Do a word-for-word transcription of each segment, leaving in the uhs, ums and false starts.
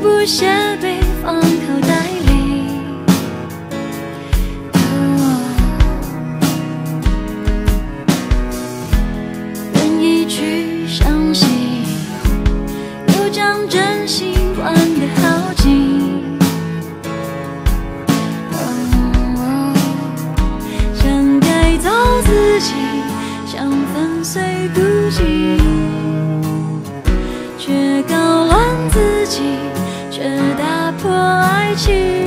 不屑被放口袋里。愿意去相信，又将真心换得好奇。想改造自己，想粉碎孤寂，却搞乱自己，却打破爱情。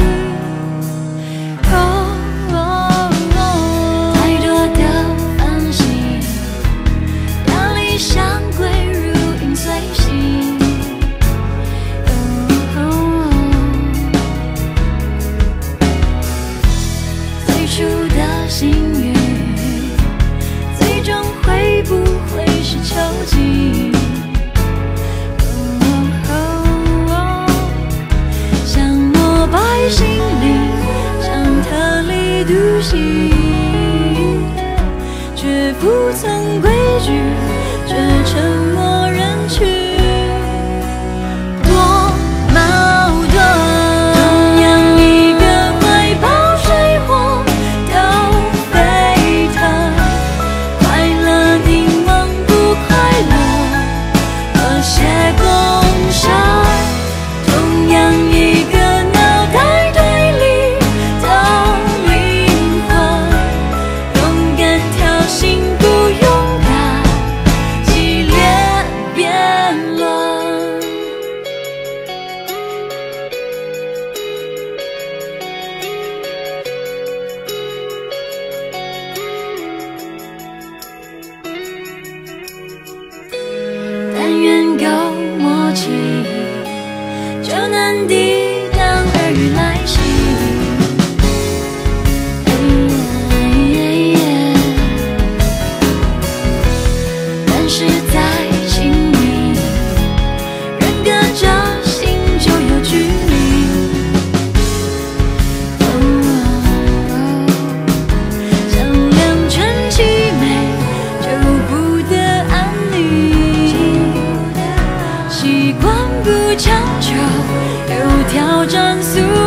哦哦哦，太多的繁星，让理想归如影随形。哦哦，最初的幸运，最终会不会是囚禁？心灵像特立独行，却不曾规矩，却沉默人群。多矛盾，同样一个怀抱水火都沸腾，快乐凝望不快乐，和谐共生。同样一个但愿够默契，就能抵挡耳语来袭。但是再亲密，人隔着心就有距离。像两全其美，就不得安宁。习惯不强求，有挑战速